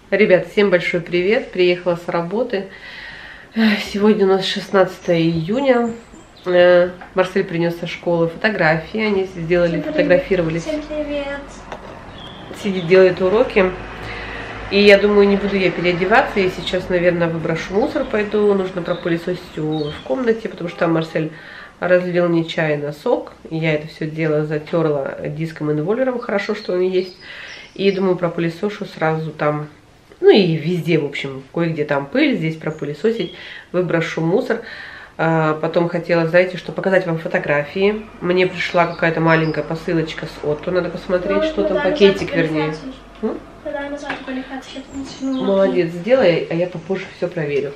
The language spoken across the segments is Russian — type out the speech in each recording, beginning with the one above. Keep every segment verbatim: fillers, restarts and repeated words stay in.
Ребят, всем большой привет! Приехала с работы. Сегодня у нас шестнадцатое июня. Марсель принес со школы фотографии. Они сделали, фотографировались. Всем привет! Сидит, делает уроки. И я думаю, не буду я переодеваться. Я сейчас, наверное, выброшу мусор, пойду. Нужно пропылесосить в комнате, потому что там Марсель разлил нечаянно сок. И я это все дело затерла диском инволвером. Хорошо, что он есть. И думаю, пропылесошу сразу там. Ну и везде, в общем, кое-где там пыль, здесь пропылесосить, выброшу мусор. А, потом хотела, знаете, что показать вам фотографии. Мне пришла какая-то маленькая посылочка с Отто, надо посмотреть, что там, пакетик, вернее. Молодец, сделай, а я попозже все проверю.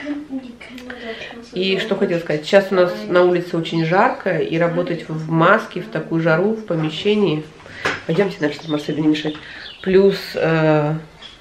И что хотела сказать, сейчас у нас на улице очень жарко, и работать в маске, в такую жару, в помещении. Пойдемте дальше, чтобы Марселю не мешать. Плюс... Э,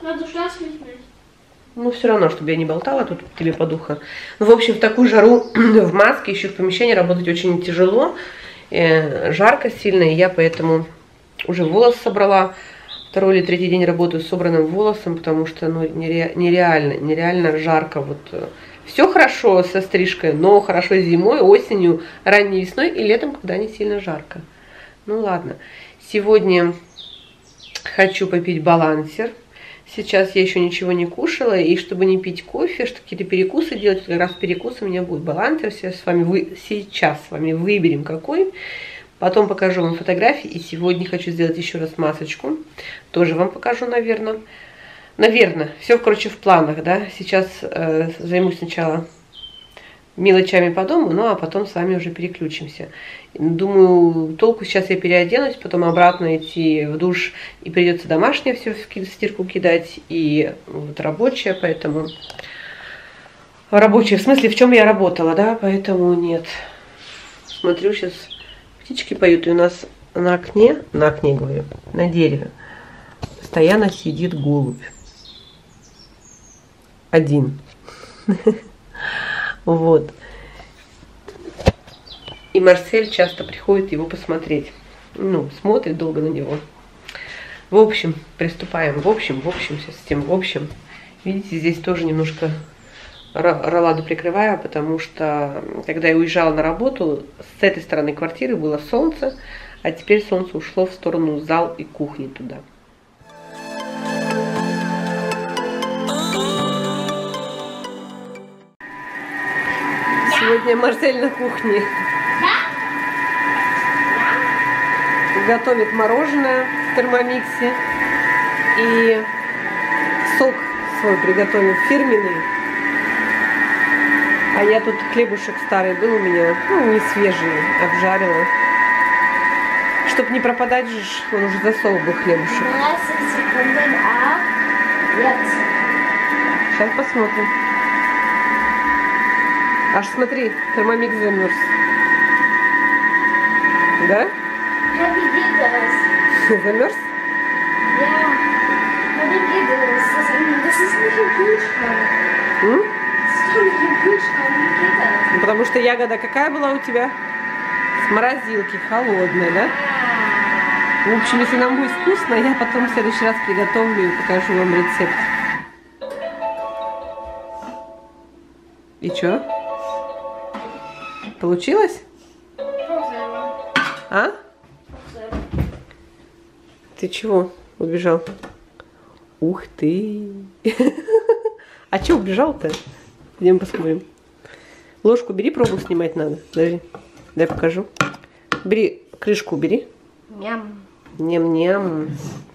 Ну, все равно, чтобы я не болтала тут тебе по духу. Ну, в общем, в такую жару в маске, еще в помещении работать очень тяжело. Э, жарко сильно, и я поэтому уже волос собрала. Второй или третий день работаю с собранным волосом, потому что, ну, нере, нереально, нереально жарко. Вот все хорошо со стрижкой, но хорошо зимой, осенью, ранней весной и летом, когда не сильно жарко. Ну, ладно. Сегодня хочу попить балансер. Сейчас я еще ничего не кушала, и чтобы не пить кофе, что какие-то перекусы делать, как раз перекус у меня будет балансер. Сейчас с вами, вы, сейчас с вами выберем какой. Потом покажу вам фотографии, и сегодня хочу сделать еще раз масочку. Тоже вам покажу, наверное. Наверное, все, короче, в планах, да. Сейчас э, займусь сначала мелочами по дому, ну а потом с вами уже переключимся. Думаю, толку сейчас я переоденусь, потом обратно идти в душ, и придется домашнее все в стирку кидать, и вот рабочее, поэтому... Рабочее, в смысле, в чем я работала, да, поэтому нет. Смотрю, сейчас птички поют, и у нас на окне, на окне, говорю, на дереве постоянно сидит голубь. Один. Вот. И Марсель часто приходит его посмотреть. Ну, смотрит долго на него. В общем, приступаем. В общем, в общем, систем. В общем, видите, здесь тоже немножко роладу прикрываю, потому что, когда я уезжала на работу, с этой стороны квартиры было солнце, а теперь солнце ушло в сторону зал и кухни туда. Сегодня Марсель на кухне готовит мороженое в термомиксе и сок свой приготовил фирменный. А я тут хлебушек старый был у меня, ну не свежий, обжарила. Чтоб не пропадать же, он уже засол был хлебушек. Сейчас посмотрим. Аж смотри, термомикс замерз. Да? Замерз? М? Ну, потому что ягода какая была у тебя? С морозилки, холодная, да? В общем, если нам будет вкусно, я потом в следующий раз приготовлю и покажу вам рецепт. И чё? Получилось? А? Ты чего убежал? Ух ты! А чё убежал-то? Идем посмотрим. Ложку бери, пробу снимать надо. Подожди, дай покажу. Бери, крышку убери. Ням. Ням-ням.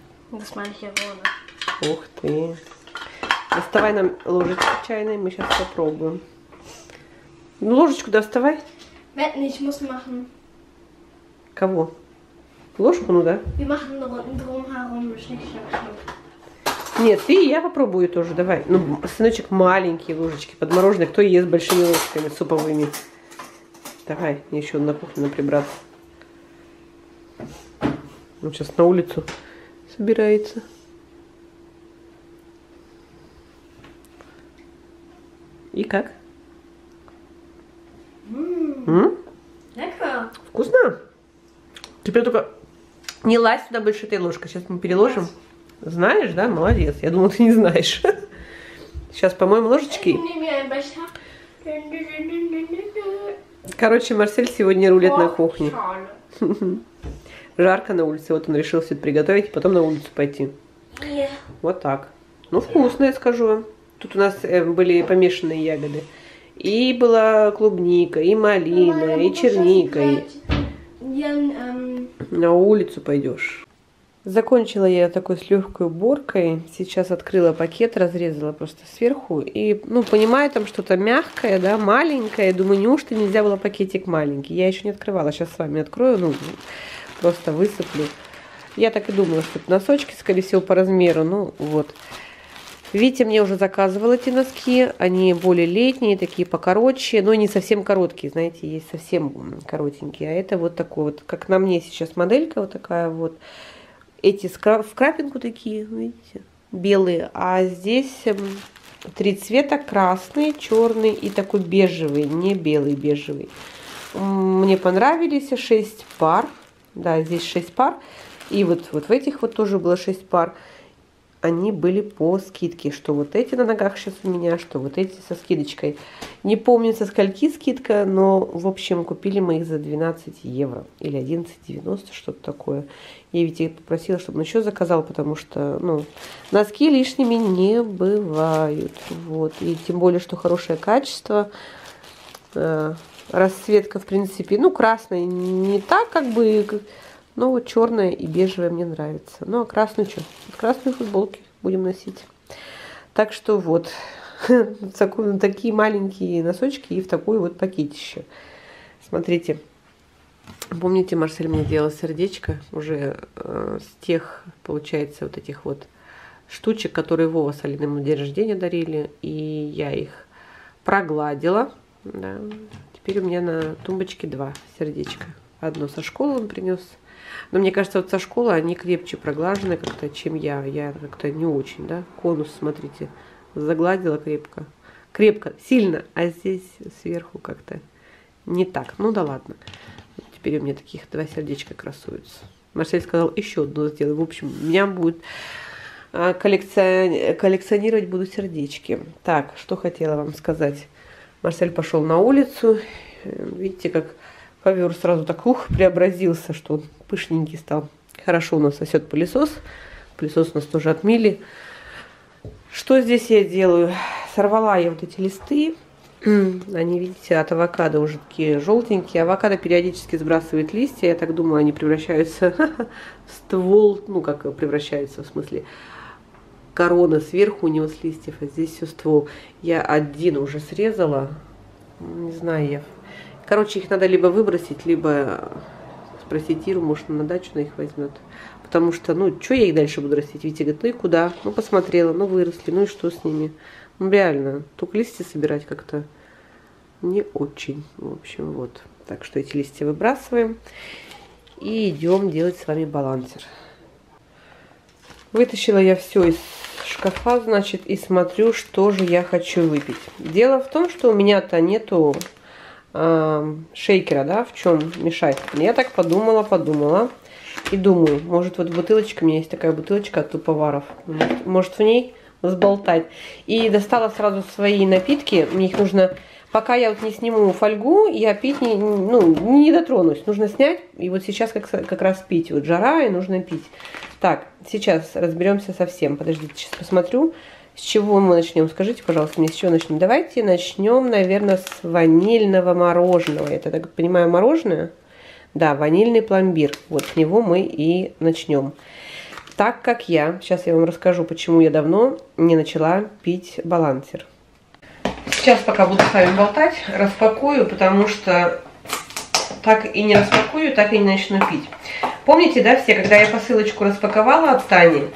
Das Ух ты. Доставай нам ложечку чайной, мы сейчас попробуем. Ну, ложечку доставай. Ich muss machen. Кого? Ложку, ну да. Wir machen drumherum Schnick, Schnack, Schnuck. Нет, ты и я попробую тоже, давай. Ну, сыночек, маленькие ложечки под мороженое. Кто ест большими ложками суповыми? Давай, мне еще на кухню надо прибраться. Он сейчас на улицу собирается. И как? М? Lecker. Вкусно? Теперь только не лазь сюда больше этой ложкой. Сейчас мы переложим. Знаешь, да? Молодец. Я думала, ты не знаешь. Сейчас помоем ложечки. Короче, Марсель сегодня рулит на кухне. Жарко на улице. Вот он решил все это приготовить и потом на улицу пойти. Вот так. Ну, вкусно, я скажу вам. Тут у нас были помешанные ягоды. И была клубника, и малина, и черника. И... На улицу пойдешь. Закончила я такой с легкой уборкой. Сейчас открыла пакет, разрезала просто сверху. И, ну, понимаю, там что-то мягкое, да, маленькое. Думаю, неужто нельзя было пакетик маленький? Я еще не открывала. Сейчас с вами открою, ну, просто высыплю. Я так и думала, что это носочки, скорее всего, по размеру. Ну, вот. Витя мне уже заказывал эти носки, они более летние, такие покороче, но не совсем короткие, знаете, есть совсем коротенькие, а это вот такой вот, как на мне сейчас моделька вот такая вот, эти в крапинку такие, видите, белые, а здесь три цвета, красный, черный и такой бежевый, не белый, бежевый. Мне понравились шесть пар, да, здесь шесть пар, и вот, вот в этих вот тоже было шесть пар. Они были по скидке, что вот эти на ногах сейчас у меня, что вот эти со скидочкой. Не помню, со скольки скидка, но, в общем, купили мы их за двенадцать евро или одиннадцать девяносто, что-то такое. Я ведь попросила, чтобы он еще заказал, потому что, ну, носки лишними не бывают. Вот. И тем более, что хорошее качество. Расцветка, в принципе, ну, красная не так, как бы... Но вот черная и бежевая мне нравится. Ну, а красную что? Красные футболки будем носить. Так что вот. Такие маленькие носочки и в такой вот пакетище. Смотрите. Помните, Марсель мне делал сердечко уже э, с тех, получается, вот этих вот штучек, которые Вова с Алиной на день рождения дарили. И я их прогладила. Да. Теперь у меня на тумбочке два сердечка. Одно со школы он принес. Но мне кажется, вот со школы они крепче проглажены как-то, чем я. Я как-то не очень, да. Конус, смотрите, загладила крепко. Крепко, сильно, а здесь сверху как-то не так. Ну да ладно. Вот теперь у меня таких два сердечка красуются. Марсель сказал, еще одно сделай. В общем, у меня будет коллекци... коллекционировать буду сердечки. Так, что хотела вам сказать. Марсель пошел на улицу. Видите, как... Ковер сразу так ух, преобразился, что он пышненький стал. Хорошо у нас сосет пылесос. Пылесос у нас тоже отмыли. Что здесь я делаю? Сорвала я вот эти листы. Они, видите, от авокадо уже такие желтенькие. Авокадо периодически сбрасывает листья. Я так думаю, они превращаются в ствол. Ну, как превращаются, в смысле, корона сверху у него с листьев, а здесь все ствол. Я один уже срезала. Не знаю я. Короче, их надо либо выбросить, либо спросить Иру, может, на дачу на их возьмет. Потому что, ну, что я их дальше буду растить? Витя говорит, ну и куда? Ну, посмотрела, ну, выросли, ну и что с ними? Ну, реально, только листья собирать как-то не очень. В общем, вот. Так что эти листья выбрасываем. И идем делать с вами балансер. Вытащила я все из шкафа, значит, и смотрю, что же я хочу выпить. Дело в том, что у меня-то нету... шейкера, да, в чем мешать. Я так подумала, подумала и думаю, может вот бутылочка, у меня есть такая бутылочка от туповаров, может в ней взболтать. И достала сразу свои напитки, мне их нужно, пока я вот не сниму фольгу, я пить не, ну, не дотронусь, нужно снять, и вот сейчас как, как раз пить, вот жара, и нужно пить. Так, сейчас разберемся со всем, подождите, сейчас посмотрю. С чего мы начнем? Скажите, пожалуйста, мне с чего начнем? Давайте начнем, наверное, с ванильного мороженого. Это, так понимаю, мороженое? Да, ванильный пломбир. Вот с него мы и начнем. Так как я, сейчас я вам расскажу, почему я давно не начала пить балансер. Сейчас, пока буду с вами болтать, распакую, потому что так и не распакую, так и не начну пить. Помните, да, все, когда я посылочку распаковала от Тани,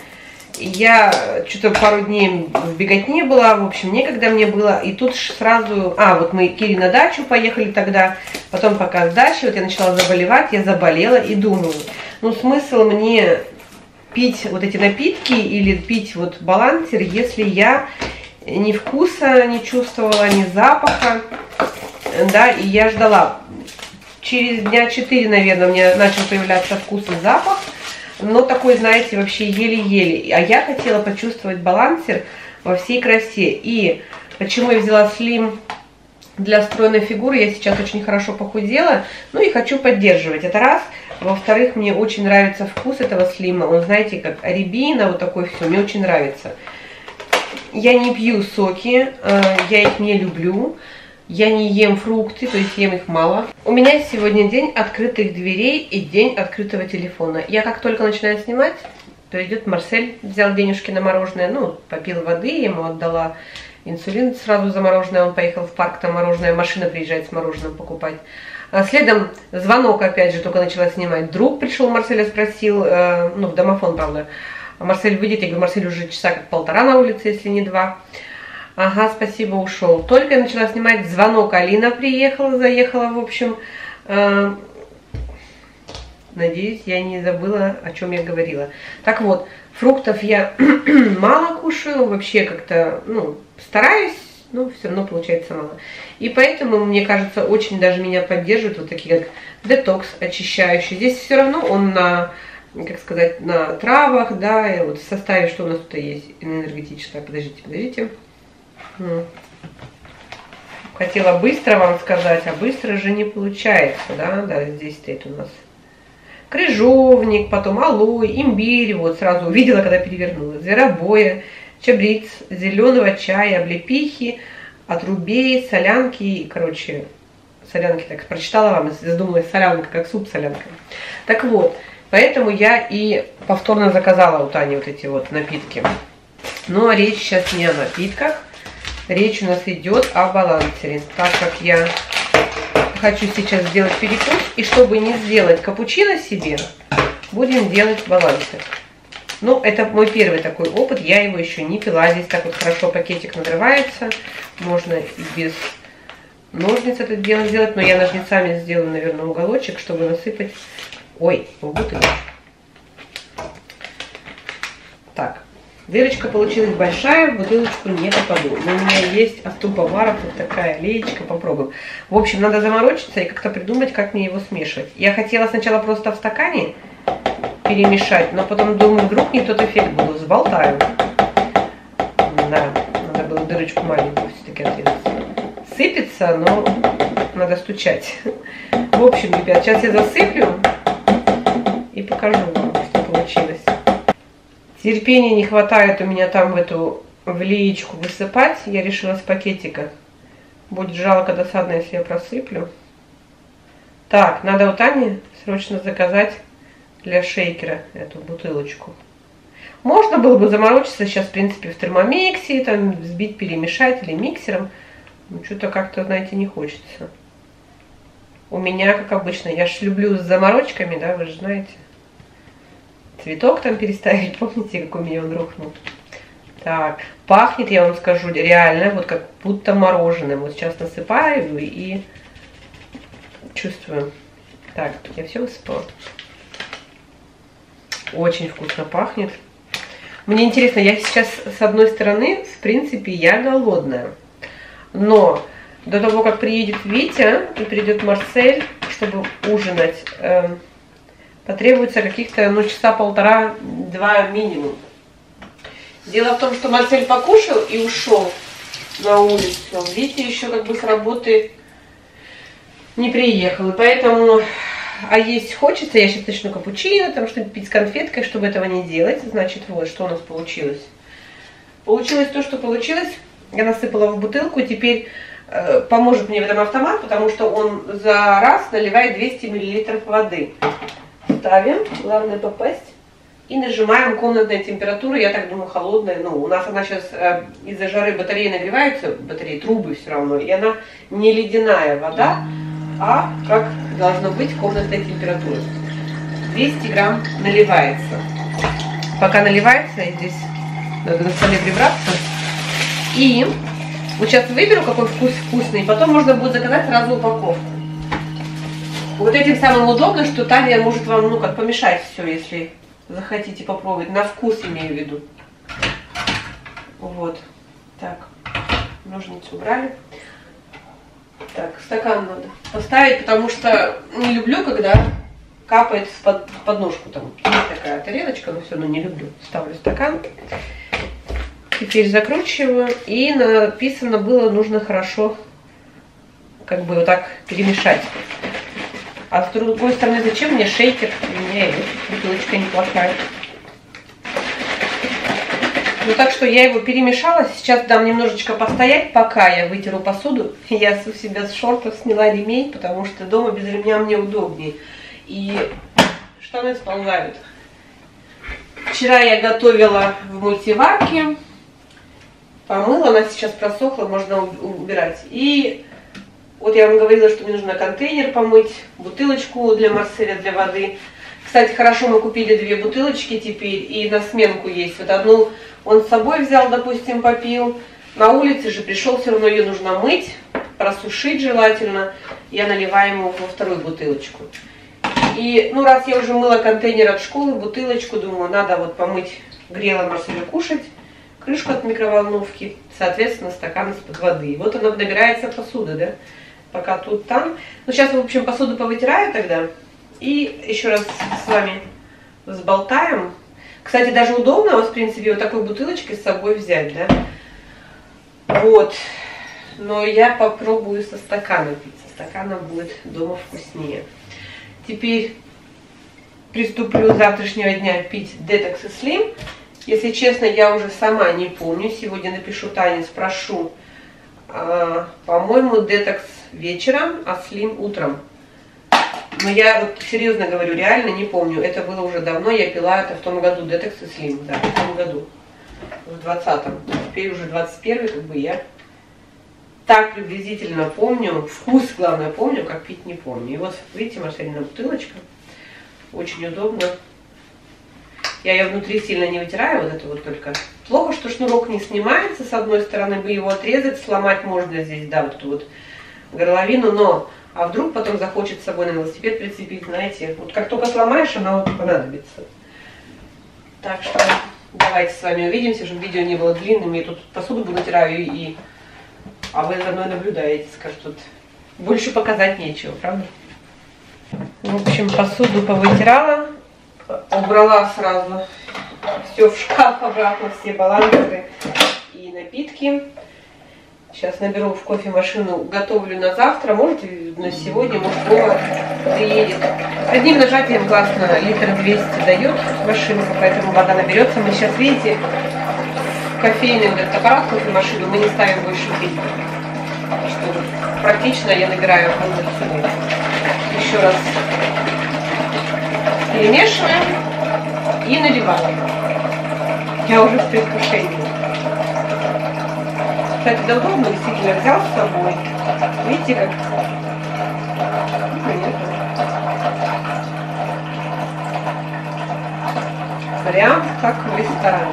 я что-то пару дней в беготне была, в общем, некогда мне было. И тут сразу... А, вот мы к Ире на дачу поехали тогда. Потом пока с дачи, вот я начала заболевать, я заболела и думаю, ну смысл мне пить вот эти напитки или пить вот балансер, если я ни вкуса не чувствовала, ни запаха. Да, и я ждала. Через дня четыре, наверное, у меня начал появляться вкус и запах. но такой, знаете, вообще еле-еле. А я хотела почувствовать балансер во всей красе. И почему я взяла Slim для стройной фигуры? Я сейчас очень хорошо похудела, ну и хочу поддерживать. Это раз. Во-вторых, мне очень нравится вкус этого Слима. Он, знаете, как рябина, вот такой все. Мне очень нравится. Я не пью соки, я их не люблю. Я не ем фрукты, то есть ем их мало. У меня сегодня день открытых дверей и день открытого телефона. Я как только начинаю снимать, придет Марсель, взял денежки на мороженое, ну, попил воды, ему отдала инсулин сразу за мороженое, он поехал в парк, там мороженое, машина приезжает с мороженым покупать. А следом звонок, опять же, только начала снимать. Друг пришел, Марселя спросил, э, ну, в домофон, правда. Марсель выйдет, я говорю, Марсель уже часа как полтора на улице, если не два. Ага, спасибо, ушел. Только я начала снимать, звонок, Алина приехала, заехала, в общем. Э, надеюсь, я не забыла, о чем я говорила. Так вот, фруктов я мало кушаю, вообще как-то, ну, стараюсь, но все равно получается мало. И поэтому, мне кажется, очень даже меня поддерживают вот такие, как детокс очищающий. Здесь все равно он на, как сказать, на травах, да, и вот в составе, что у нас тут есть, энергетическое. Подождите, подождите. Хотела быстро вам сказать, а быстро же не получается, да, да, здесь стоит у нас крыжовник, потом алой, имбирь, вот сразу увидела, когда перевернула, зверобоя, чабрец, зеленого чая, облепихи, отрубей, солянки, короче, солянки, так прочитала вам, задумалась, солянка, как суп солянка. Так вот, поэтому я и повторно заказала у Тани вот эти вот напитки. Но речь сейчас не о напитках. Речь у нас идет о балансере, так как я хочу сейчас сделать перекус, и чтобы не сделать капучино себе, будем делать балансер. Ну, это мой первый такой опыт, я его еще не пила, здесь так вот хорошо пакетик надрывается, можно и без ножниц это дело сделать, но я ножницами сделаю, наверное, уголочек, чтобы насыпать, ой, в бутылочку. Так. Дырочка получилась большая, в бутылочку не попаду. Но у меня есть от тубоваров вот такая леечка, попробуем. В общем, надо заморочиться и как-то придумать, как мне его смешивать. Я хотела сначала просто в стакане перемешать, но потом думаю, вдруг не тот эффект буду, взболтаю. Да, надо было дырочку маленькую все-таки отрезать. Сыпется, но надо стучать. В общем, ребят, сейчас я засыплю и покажу вам, что получилось. Терпения не хватает у меня там в эту в леечку высыпать. Я решила с пакетика. Будет жалко, досадно, если я просыплю. Так, надо у Тани срочно заказать для шейкера эту бутылочку. Можно было бы заморочиться сейчас, в принципе, в термомиксе, там взбить, перемешать или миксером. Но что-то как-то, знаете, не хочется. У меня, как обычно, я ж люблю с заморочками, да, вы же знаете. Цветок там переставить, помните, как у меня он рухнул? Так, пахнет, я вам скажу, реально, вот как будто мороженым. Вот сейчас насыпаю и чувствую. Так, я все высыпала. Очень вкусно пахнет. Мне интересно, я сейчас с одной стороны, в принципе, я голодная. Но до того, как приедет Витя и придет Марсель, чтобы ужинать, э, потребуется каких-то, ну, часа полтора-два минимум. Дело в том, что Марсель покушал и ушел на улицу. Витя еще как бы с работы не приехал. И поэтому, а есть хочется, я сейчас начну капучино, там что-нибудь пить с конфеткой, чтобы этого не делать. Значит, вот, что у нас получилось. Получилось то, что получилось. Я насыпала в бутылку, теперь э, поможет мне в этом автомат, потому что он за раз наливает двести миллилитров воды. Ставим, главное попасть, и нажимаем комнатная температура, я так думаю, холодная. Ну, у нас она сейчас э, из-за жары батареи нагреваются, батареи, трубы все равно, и она не ледяная вода, а как должно быть комнатная температура. двести грамм наливается. Пока наливается, здесь надо на столе прибраться. И вот сейчас выберу, какой вкус вкусный, потом можно будет заказать сразу упаковку. Вот этим самым удобно, что Таня может вам, ну, как помешать все, если захотите попробовать. На вкус имею в виду. Вот. Так. Ножницы убрали. Так, стакан надо поставить, потому что не люблю, когда капает в под, подножку. Там есть такая тарелочка, но все равно не люблю. Ставлю стакан. Теперь закручиваю. И написано было, нужно хорошо как бы вот так перемешать. А с другой стороны, зачем мне шейкер? У меня бутылочка неплохая. Ну так что я его перемешала. Сейчас дам немножечко постоять, пока я вытеру посуду. Я у себя с шортов сняла ремень, потому что дома без ремня мне удобнее. И штаны сползают. Вчера я готовила в мультиварке. Помыла, она сейчас просохла, можно убирать. И вот я вам говорила, что мне нужно контейнер помыть, бутылочку для Марселя, для воды. Кстати, хорошо, мы купили две бутылочки теперь, и на сменку есть. Вот одну он с собой взял, допустим, попил. На улице же пришел, все равно ее нужно мыть, просушить желательно. Я наливаю ему во вторую бутылочку. И, ну, раз я уже мыла контейнер от школы, бутылочку, думаю, надо вот помыть, грела Марселю кушать, крышку от микроволновки, соответственно, стакан из-под воды. И вот она набирается посуда, да, пока тут, там. Ну, сейчас, в общем, посуду повытираю тогда. И еще раз с вами взболтаем. Кстати, даже удобно, вот, в принципе, вот такой бутылочкой с собой взять, да. Вот. Но я попробую со стакана пить. Со стакана будет дома вкуснее. Теперь приступлю с завтрашнего дня пить Detox и Slim. Если честно, я уже сама не помню. Сегодня напишу Тане, спрошу. А, по-моему, Detox вечером, а Slim утром. Но я вот серьезно говорю, реально не помню. Это было уже давно, я пила это в том году, Detox и Slim, да, в том году, в двадцатом. Теперь уже двадцать первый, как бы я так приблизительно помню, вкус, главное, помню, как пить не помню. И вот, видите, Марселина бутылочка, очень удобно. Я ее внутри сильно не вытираю, вот это вот только. Плохо, что шнурок не снимается, с одной стороны, бы его отрезать, сломать можно здесь, да, вот эту вот горловину, но... А вдруг потом захочет с собой на велосипед прицепить, знаете. Вот как только сломаешь, она вот понадобится. Так что давайте с вами увидимся, чтобы видео не было длинным. Я тут посуду вытираю, и... а вы за мной наблюдаете. Скажут, тут больше показать нечего, правда? В общем, посуду повытирала. Убрала сразу все в шкаф обратно, все балансеры и напитки. Сейчас наберу в кофемашину, готовлю на завтра, может на сегодня, может дома приедет. Одним нажатием классно, литр двести дает машинка, поэтому вода наберется. Мы сейчас, видите, в кофейный этот аппарат, кофемашину, мы не ставим больше фильтра. Что практично я набираю воду сюда. Еще раз перемешиваем и наливаем. Я уже в предвкушении. Кстати, да удобно, действительно, взял с собой. Видите, как? Ну, понятно. Прям как в ресторане.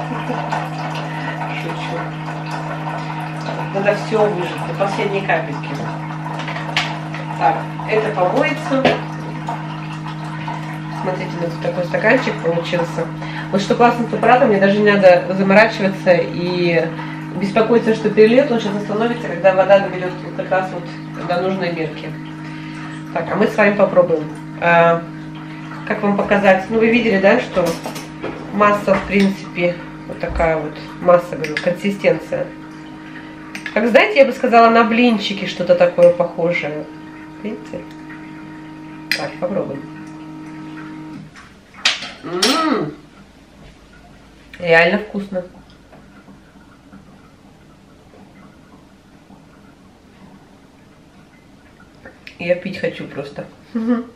Шучу. Надо все выжать до последней капельки. Так, это помоется. Смотрите, у нас такой стаканчик получился. Вот что классно с аппаратом, мне даже не надо заморачиваться и беспокоиться, что перелет, он сейчас остановится, когда вода наберет как раз вот до нужной мерки. Так, а мы с вами попробуем. А, как вам показать? Ну, вы видели, да, что масса, в принципе, вот такая вот масса, говорю, консистенция. Как, знаете, я бы сказала, на блинчики что-то такое похожее. Видите? Так, попробуем. М-м-м. Реально вкусно. Я пить хочу просто. М-м,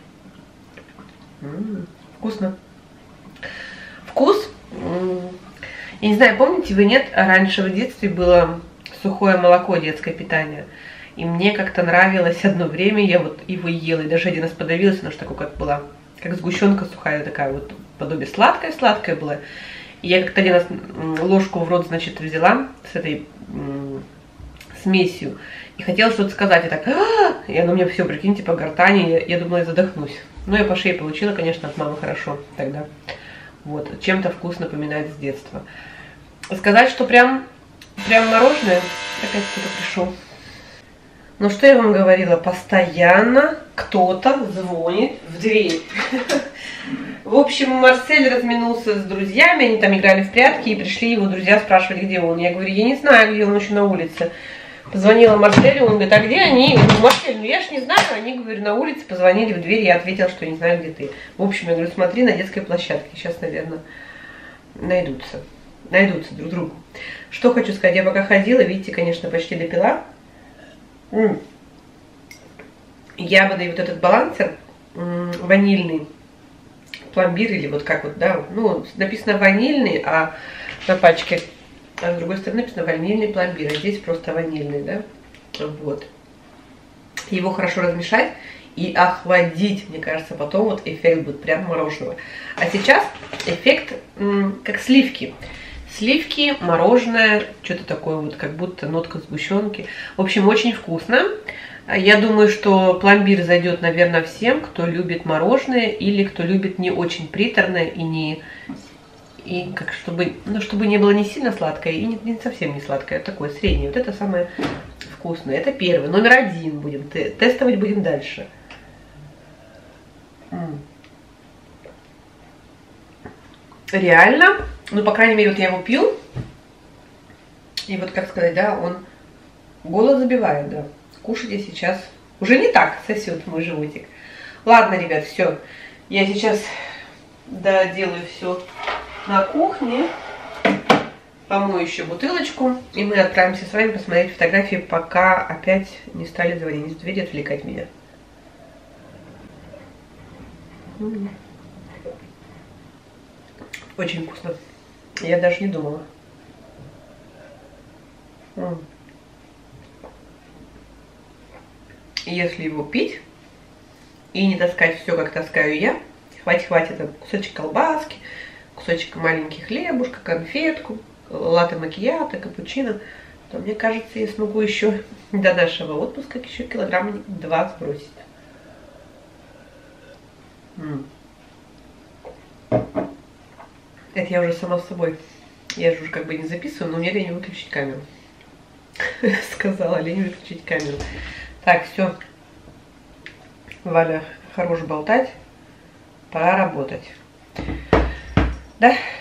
вкусно. Вкус. Я не знаю, помните вы, нет, раньше в детстве было сухое молоко, детское питание. И мне как-то нравилось одно время, я вот его ела, и даже один раз подавилась, она же такой как была, как сгущенка сухая, такая вот подобие сладкая-сладкая была. И я как-то один раз ложку в рот, значит, взяла с этой смесью. И хотела что-то сказать, и так, а-а-а! И оно мне все, прикиньте, по гортани, я, я думала, я задохнусь. Но я по шее получила, конечно, от мамы хорошо тогда. Вот, чем-то вкус напоминает с детства. Сказать, что прям, прям мороженое, опять кто-то пришел. Ну, что я вам говорила? Постоянно кто-то звонит в дверь. В общем, Марсель разминулся с друзьями, они там играли в прятки, и пришли его друзья, спрашивали, где он. Я говорю, я не знаю, где он, еще на улице. Позвонила Марселю, он говорит, а где они? Я говорю, Марсель, ну я ж не знаю. Они, говорю, на улице позвонили в дверь, я ответила, что не знаю, где ты. В общем, я говорю, смотри на детской площадке, сейчас, наверное, найдутся. Найдутся друг другу. Что хочу сказать, я пока ходила, видите, конечно, почти допила. М-м. Ягода и вот этот балансер м-м, ванильный, пломбир или вот как вот, да, ну, написано ванильный, а на пачке, а с другой стороны написано ванильный пломбир, а здесь просто ванильный, да, вот. Его хорошо размешать и охладить, мне кажется, потом вот эффект будет прям мороженого. А сейчас эффект м, как сливки. Сливки, мороженое, что-то такое вот, как будто нотка сгущенки. В общем, очень вкусно. Я думаю, что пломбир зайдет, наверное, всем, кто любит мороженое или кто любит не очень приторное и не и как чтобы, ну, чтобы не было не сильно сладкое и не, не совсем не сладкое, такое среднее. Вот это самое вкусное. Это первый, номер один будем тестовать, будем дальше. М. Реально, ну, по крайней мере, вот я его пью, и вот, как сказать, да, он голод забивает, да. Кушать я сейчас уже не так сосет мой животик. Ладно, ребят, все. Я сейчас доделаю все на кухне. Помою еще бутылочку. И мы отправимся с вами посмотреть фотографии, пока опять не стали звонить в дверь и отвлекать меня. Очень вкусно. Я даже не думала. Если его пить и не таскать все, как таскаю я, хватит-хватит кусочек колбаски, кусочек маленьких хлебушка, конфетку, латте макьято, капучино, то мне кажется, я смогу еще до нашего отпуска еще килограмм два сбросить. М-м. Это я уже сама с собой. Я же уже как бы не записываю, но мне лень выключить камеру. Сказала, лень выключить камеру. Так, все. Валя, хорош болтать. Пора работать. Да?